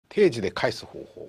定時で返す方法。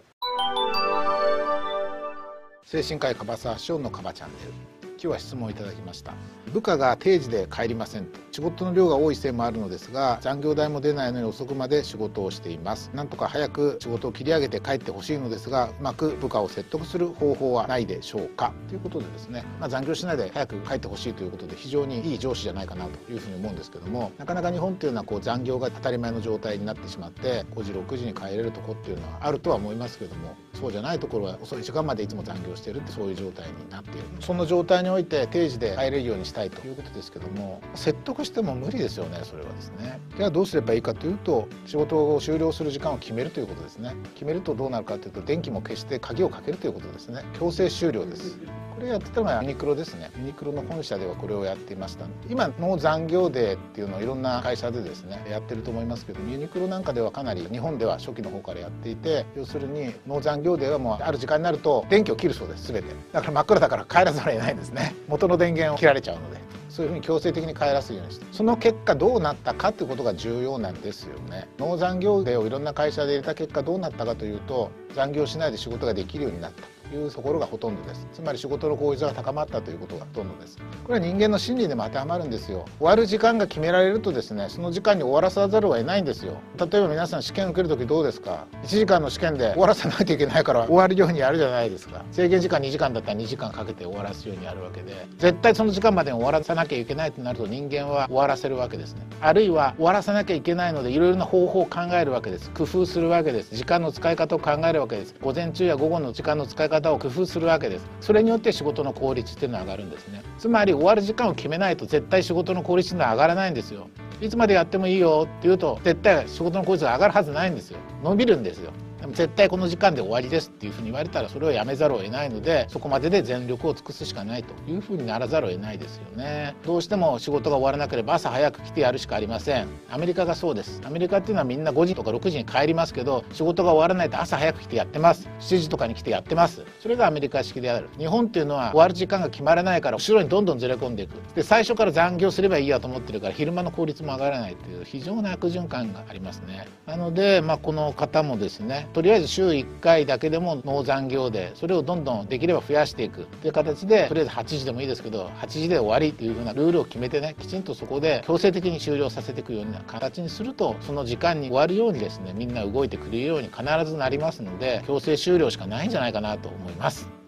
精神科医樺沢翔のカバチャンネル。今日は質問をいただきました。部下が定時で帰りませんと。仕事の量が多いせいもあるのですが、残業代も出ないのに遅くまで仕事をしています。なんとか早く仕事を切り上げて帰ってほしいのですが、うまく部下を説得する方法はないでしょうか、ということでですね、残業しないで早く帰ってほしいということで非常にいい上司じゃないかなというふうに思うんですけども、なかなか日本っていうのは残業が当たり前の状態になってしまって、5時6時に帰れるとこっていうのはあるとは思いますけども、そうじゃないところは遅い時間までいつも残業しているって、そういう状態になっている。その状態において定時で帰れるようにしたいということですけども、説得しても無理ですよね。それはですね、じゃあどうすればいいかというと、仕事を終了する時間を決めるということですね。決めるとどうなるかというと、電気も消して鍵をかけるということですね。強制終了です。これやってたのがユニクロですね。ユニクロの本社ではこれをやっていました。今の残業デーっていうのをいろんな会社でですねやってると思いますけど、ユニクロなんかではかなり日本では初期の方からやっていて、要するにノー残業デーはもうある時間になると電気を切るそうです。全てだから真っ暗だから帰らざるを得ないんですね。元の電源を切られちゃうので、そういうふうに強制的に帰らすようにして、その結果どうなったかということが重要なんですよね。ノー残業デーをいろんな会社で入れた結果どうなったかというと、残業しないで仕事ができるようになったというところがほとんどです。つまり仕事の効率が高まったということがほとんどです。これは人間の心理でも当てはまるんですよ。終わる時間が決められるとですね、その時間に終わらさざるを得ないんですよ。例えば皆さん試験受ける時どうですか。1時間の試験で終わらせないといけないから終わるようにやるじゃないですか。制限時間2時間だったら2時間かけて終わらすようにやるわけで、絶対その時間までに終わらさなきゃいけないとなると、人間は終わらせるわけですね。あるいは終わらさなきゃいけないのでいろいろな方法を考えるわけです。工夫するわけです。時間の使い方を考えるわけです。午前中や午後の時間の使い方を工夫するわけです。それによって仕事の効率っていうのは上がるんですね。つまり終わる時間を決めないと絶対仕事の効率っていうのは上がらないんですよ。いつまでやってもいいよって言うと絶対仕事の効率が上がるはずないんですよ。伸びるんですよ。でも絶対この時間で終わりですっていうふうに言われたら、それをやめざるを得ないので、そこまでで全力を尽くすしかないというふうにならざるを得ないですよね。どうしても仕事が終わらなければ朝早く来てやるしかありません。アメリカがそうです。アメリカっていうのはみんな5時とか6時に帰りますけど、仕事が終わらないと朝早く来てやってます。7時とかに来てやってます。それがアメリカ式である。日本っていうのは終わる時間が決まらないから後ろにどんどんずれ込んでいく。で最初から残業すればいいやと思ってるから昼間の効率も上がらないという非常な悪循環がありますね。なのでこの方もですね、とりあえず週1回だけでもノー残業で、それをどんどんできれば増やしていくという形で、とりあえず8時でもいいですけど8時で終わりというふうなルールを決めてね、きちんとそこで強制的に終了させていくような形にすると、その時間に終わるようにですね、みんな動いてくれるように必ずなりますので、強制終了しかないんじゃないかなと思います。